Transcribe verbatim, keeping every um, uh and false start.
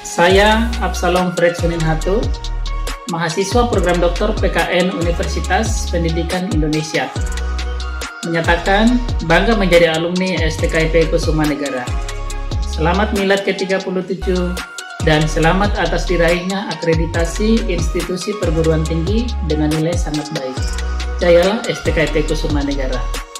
Saya Absalom Fred Suninharto, mahasiswa program doktor P K N Universitas Pendidikan Indonesia, menyatakan bangga menjadi alumni S T K I P Kusumanegara. Selamat milad ke tiga puluh tujuh dan selamat atas diraihnya akreditasi institusi perguruan tinggi dengan nilai sangat baik. Jayalah S T K I P Kusumanegara.